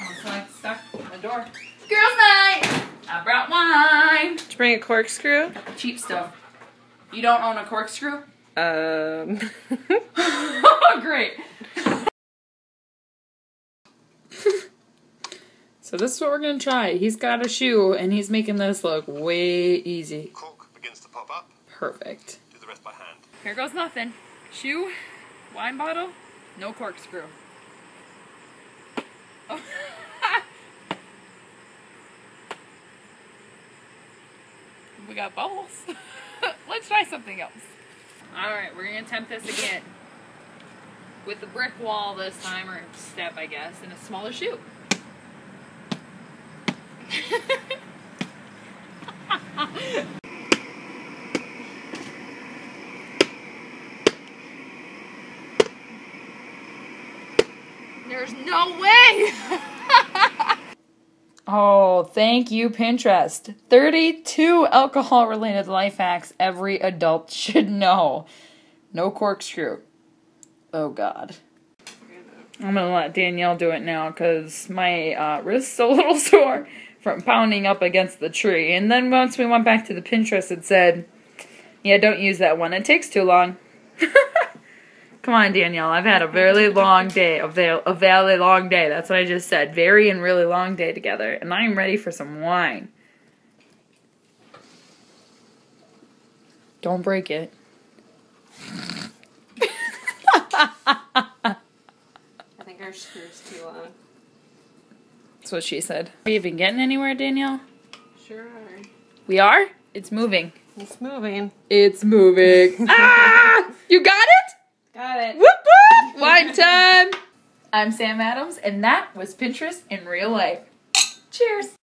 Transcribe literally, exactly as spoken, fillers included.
Almost like stuck in the door. Girls' night! I brought wine. Did you bring a corkscrew? Cheap stuff. You don't own a corkscrew? Um. Great. So this is what we're gonna try. He's got a shoe, and he's making this look way easy. Cork begins to pop up. Perfect. Do the rest by hand. Here goes nothing. Shoe, wine bottle, no corkscrew. Oh. We got bubbles. Let's try something else. Alright, we're gonna attempt this again. With the brick wall this time, or step, I guess, and a smaller shoe. There's no way! Oh, thank you, Pinterest. thirty-two alcohol-related life hacks every adult should know. No corkscrew. Oh, God. I'm gonna let Danielle do it now, because my uh, wrist's a little sore from pounding up against the tree. And then once we went back to the Pinterest, it said, yeah, don't use that one. It takes too long. Come on, Danielle. I've had a very long day. A, very, a very long day. That's what I just said. Very and really long day together. And I'm ready for some wine. Don't break it. I think our screw's too long. That's what she said. Are you even getting anywhere, Danielle? Sure are. We are? It's moving. It's moving. It's moving. Ah! You got it? Got it. Whoop whoop! Wine time! I'm Sam Adams, and that was Pinterest in real life. Cheers!